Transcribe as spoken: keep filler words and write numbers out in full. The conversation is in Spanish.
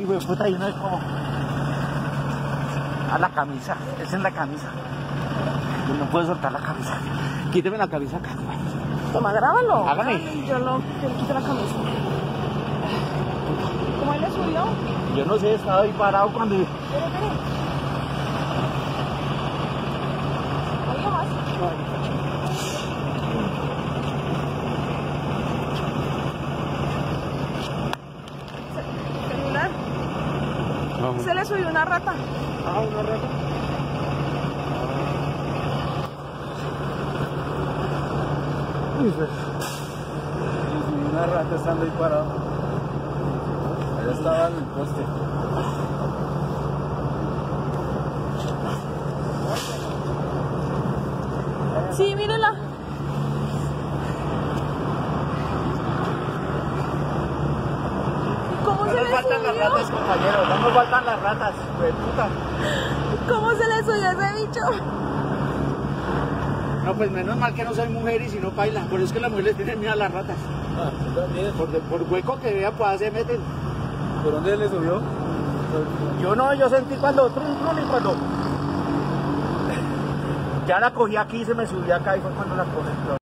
hijo de puta, y uno es como... A la camisa, es en la camisa. Yo no puedo soltar la camisa. Quíteme la camisa acá. Toma, grábalo. Hágame. Yo lo, yo le quito la camisa. ¿Cómo él le subió? Yo no sé, estaba ahí parado cuando... Espere, espere. ¿Algo más? Ce- ¿Celular? Vamos. Se le subió una rata. Ah, una rata. Uy, pues. Una rata estando ahí parado. Allá estaba en el poste. Sí, mírela. ¿Cómo No se nos le faltan las subió? ratas, compañero. No nos faltan las ratas, pues puta. ¿Cómo se le subió ese bicho? No, pues menos mal que no soy mujer y si no baila. Por eso es que las mujeres tienen miedo a las ratas. Ah, ¿tú también? Por, por hueco que vea, pues se meten. ¿Por dónde le subió? Yo no, yo sentí cuando trun, trun, y cuando ya la cogí aquí, se me subió acá y fue cuando la cogí.